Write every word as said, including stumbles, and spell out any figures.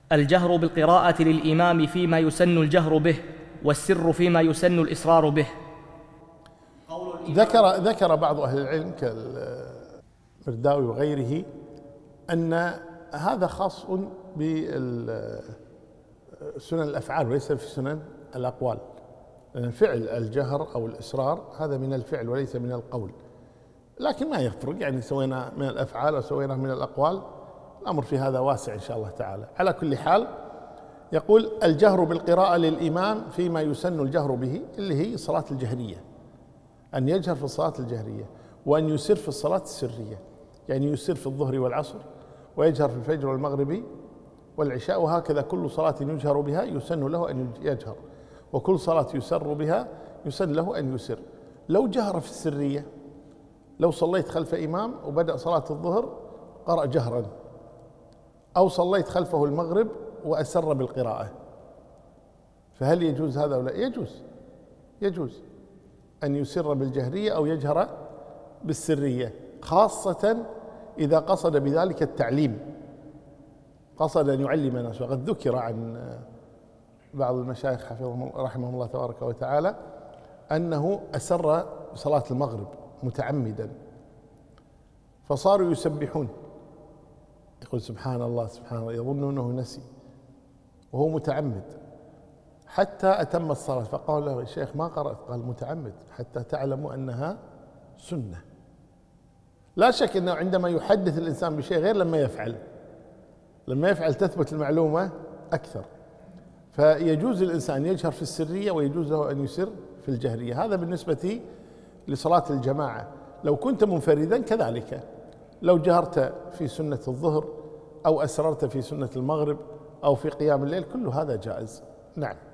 الجهر بالقراءة للإمام فيما يسن الجهر به، والسر فيما يسن الإسرار به. ذكر ذكر بعض أهل العلم كالمرداوي وغيره أن هذا خاص بسنن الأفعال وليس في سنن الأقوال، لأن فعل الجهر أو الإسرار هذا من الفعل وليس من القول، لكن ما يفرق، يعني سوينا من الأفعال أو سوينا من الأقوال، الأمر في هذا واسع إن شاء الله تعالى. على كل حال يقول الجهر بالقراءة للإمام فيما يسن الجهر به، اللي هي الصلاة الجهرية، أن يجهر في الصلاة الجهرية، وأن يسر في الصلاة السرية، يعني يسر في الظهر والعصر، ويجهر في الفجر والمغرب والعشاء، وهكذا كل صلاة يجهر بها يسن له أن يجهر، وكل صلاة يسر بها يسن له أن يسر. لو جهر في السرية، لو صليت خلف إمام وبدأ صلاة الظهر قرأ جهرا، أو صليت خلفه المغرب وأسر بالقراءة، فهل يجوز هذا أو لا؟ يجوز، يجوز أن يسر بالجهرية أو يجهر بالسرية، خاصة إذا قصد بذلك التعليم، قصد أن يعلم الناس. وقد ذكر عن بعض المشايخ حفظهم رحمهم الله تبارك وتعالى أنه أسر صلاة المغرب متعمدا، فصاروا يسبحون، يقول سبحان الله سبحان الله، يظن أنه نسي وهو متعمد، حتى أتم الصلاة، فقال له يا شيخ ما قرأت؟ قال متعمد حتى تعلموا أنها سنة. لا شك أنه عندما يحدث الإنسان بشيء غير لما يفعل، لما يفعل تثبت المعلومة أكثر. فيجوز الإنسان يجهر في السرية ويجوز له أن يسر في الجهرية. هذا بالنسبة لصلاة الجماعة. لو كنت منفردا كذلك، لو جهرت في سنة الظهر أو أسررت في سنة المغرب أو في قيام الليل، كل هذا جائز. نعم.